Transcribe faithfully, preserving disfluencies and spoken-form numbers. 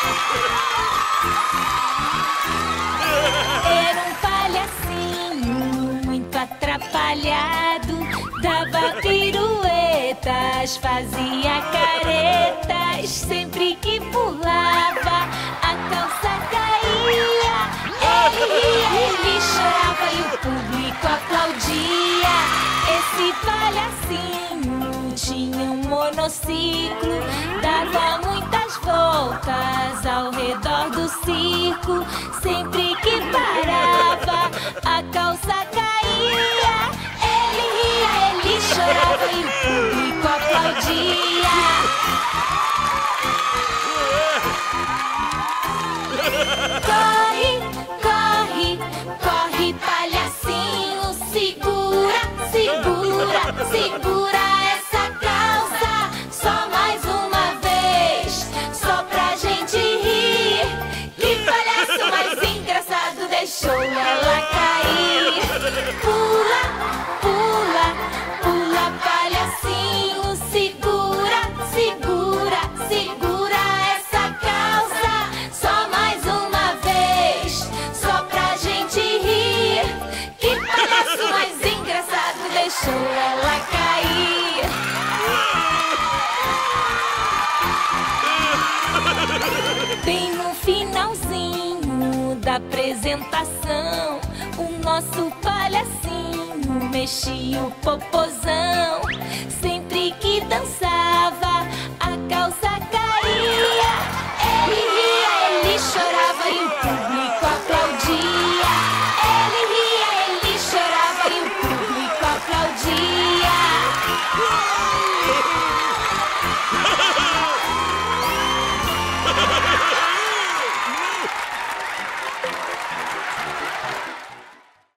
Era um palhacinho muito atrapalhado, dava piruetas, fazia caretas. Sempre que pulava, a calça caía. Ele ria, ele chorava e o público aplaudia. Esse palhacinho tinha um monociclo, dava muitas voltas ao redor do circo. Sempre que parava, a calça caía. Ele ria, ele chorava e o público aplaudia. Corre, corre, corre, palhacinho, segura, segura, segura essa calça. Só mais uma vez, só pra gente rir. Que palhaço mais engraçado deixou ela cair. Pula, pula, pula, palhacinho, segura, segura, segura essa calça. Só mais uma vez, só pra gente rir. Que palhaço mais engraçado deixou ela cair. Bem no finalzinho da apresentação, o nosso palhacinho mexia o popozão. Sempre que dançava,